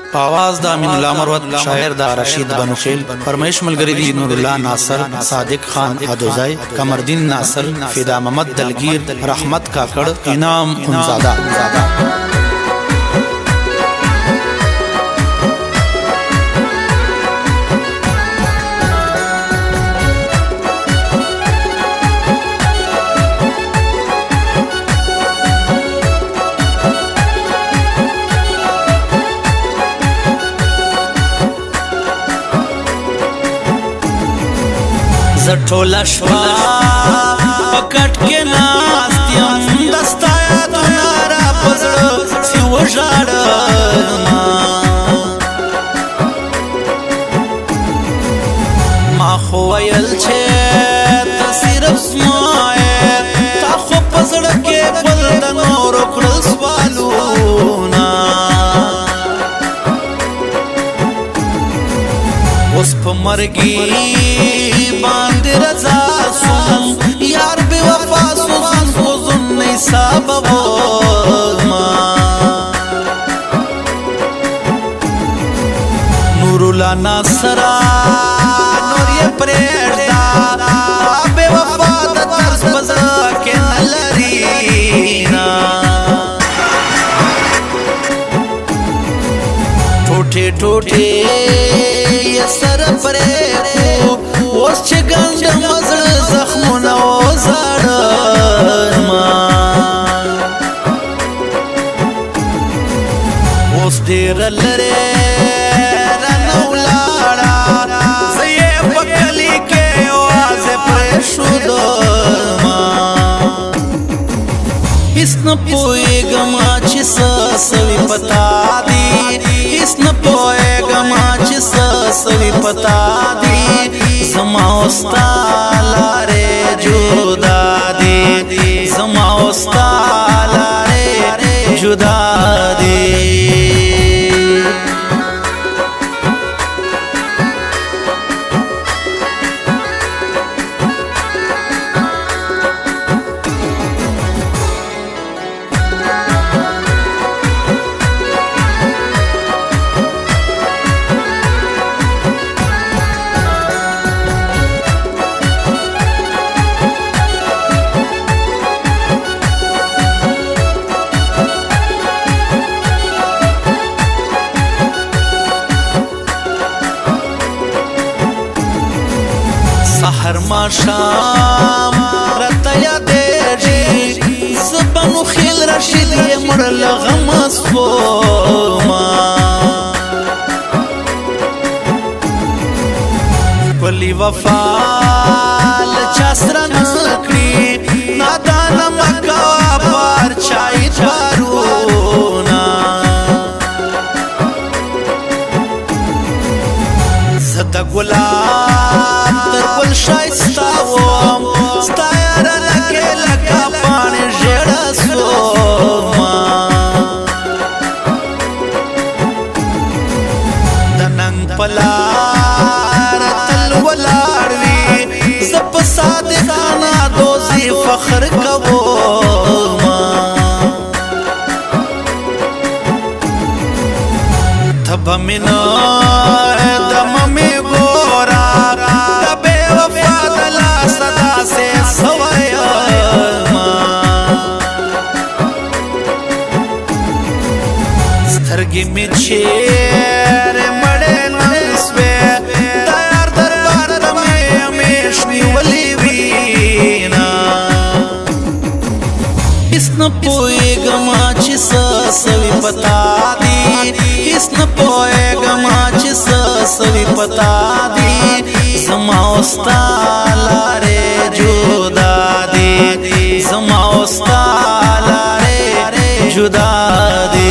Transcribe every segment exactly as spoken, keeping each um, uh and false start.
आवाज दा अमीन उल्लाह मरवत, शायर दा रशीद बनुखेल, फरमाइश मलगरी दी नूर उल्लाह नासर, सादिक खान अदोजाई, कमरदीन नासर, फिदा मोहम्मद दलगीर, रहमत काकड़, इनाम खुनजादा। زټولا شوا پکټ کې ناستیم دستا یادونه را پزړه سی وژاړم ما خو ویل چې ته صرف زما تا خو پزړه کې بل د نورو کړل سوالونه اوس په مرګي باندې رضا سوم یار بے وفا سوزن خوزن نی سبب ما نور الله ناصرا نور یہ پریڑدا بے وفا د طرز بزړه کې نلرینا ټوټه ټوټه یہ سر پرې اوس چې ګنډ مزړه زخمونه وزړم اوس ډېر لرې رانه ولاړه زه یې په کلي کې یوازې پرېښودم هېڅ نه پوهېږم چې څه سوي پتا دي هېڅ نه پوهېږم چې څه سوي پتا دي زما او ستا لارې جدا دي زما او ستا لارې جدا دي سحر ما شام رته یادېږي زه بنوخیل رشید یې مړ له غمه سوما ښکلي وفا له چا سره نه کړي نادانه مه کوه بار چای کارونه زه د ګلاب تر ګل ښایسته وم ستا یارانه کې لکه پاڼې ژېړه سومه د ننګ په لاره تل ولاړ وي زه په صادقانه دوزي فخر کوم ته به مې نه دمه مې ګوره سترګې مې چیرې مړې نه سوې دا یار دربار ته مې همیش نیولې وینه هېڅ نه پوهېږم چې څه سوي پتا دي هېڅ نه پوهېږم چې څه سوي پتا دي زما او ستا لارې جدا دي زما او ستا لارې جدا دي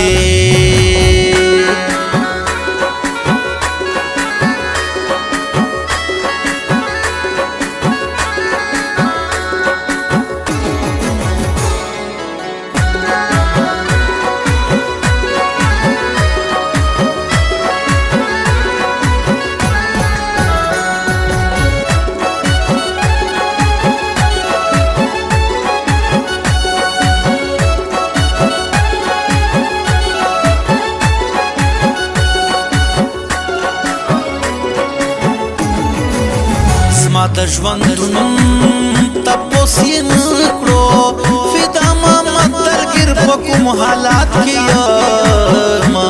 د ژوندون تپوس یې نه کړو فدا محمد دلګیر په کوم حالات کې یما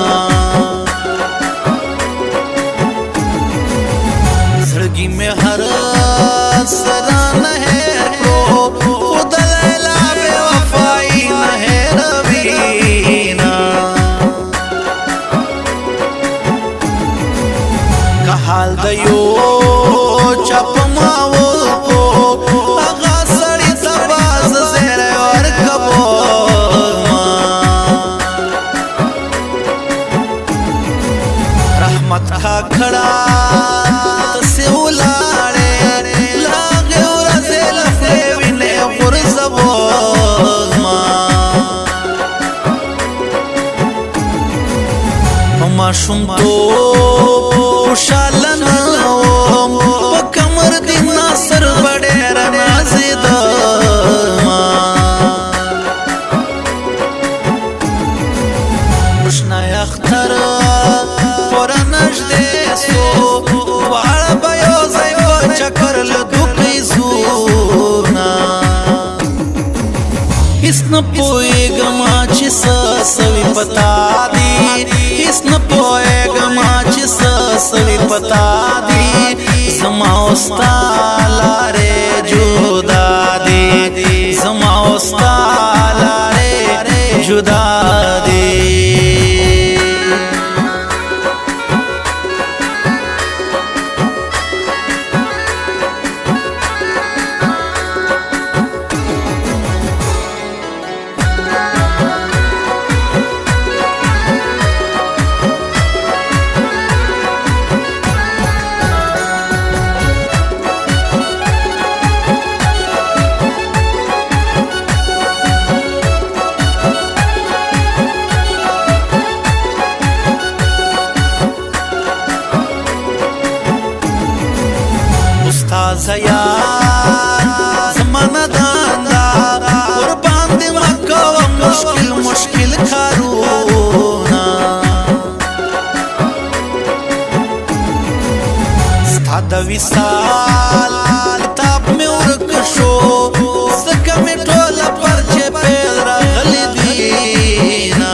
زړګي مې هر سره نه هېر کړو خود لیلا بې وفایي نه هېروینا که حال د یو چا په ما وکړو هغه سړي ته باز زیری ورکوم رحمت کاکړه تسې ولاړې له هغې ورځې له خولې وینې غورځوم په ماشومتوب خوشحاله نه وم په کمر دې ناصر به ډېره نازېدم روشنی اختر پوره نږدې سو دواړه به یو ځای په چکر له دوکۍ ځو نه هېڅ نه پوهېږم چې څه سوي په تا دي هېڅ نه پوهېږم چې څه سوي په تا دي زما او ستا لارې جدا دي زما او ستا لارې جدا دي زیاد زمانه داندا قربان دې مکوه مشکل مشکل کارونه ستا د وصال کتاب مې ورک شو ځکه مې ټوله پرچې پیل راغلي دينا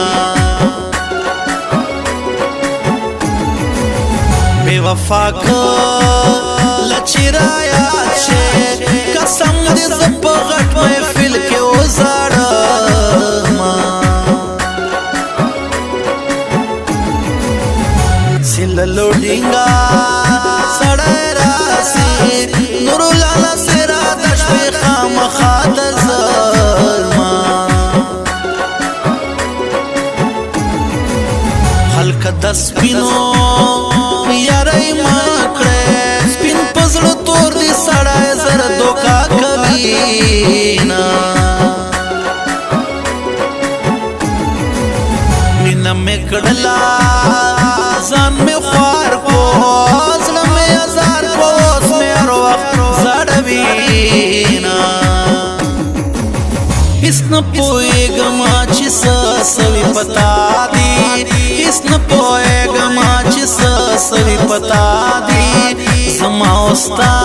بې وفا چرایات شه قسم دې زه په غټ محفل کې وزاړم سیله لوډینګا سړی راسي نورالله ناصره د شپې خامخا درځم خلک د سپینو یارۍ ما کړې زړه تور دی سړی زر دوکا کوینا مینه مې کړله ځان مې خوار کو زړه مې ازار کو اوس مې هر وخت زړوینا هېڅ نه پوهېږم چې څه سوي په تا دي هېڅ نه پوهېږم چې څه سوي په تا دي زما او ستا